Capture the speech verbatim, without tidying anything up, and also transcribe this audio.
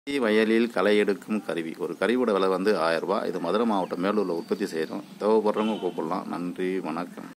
வயலில் களை எடுக்கும் கருவி. ஒரு கருவியோட விலை வந்து ஆயிரம் ரூபாய். இது மதுரை மாவட்டம் மேலூரில் உற்பத்தி செய்கிறோம். தேவைப்படுறவங்க கூப்பிடலாம். நன்றி, வணக்கம்.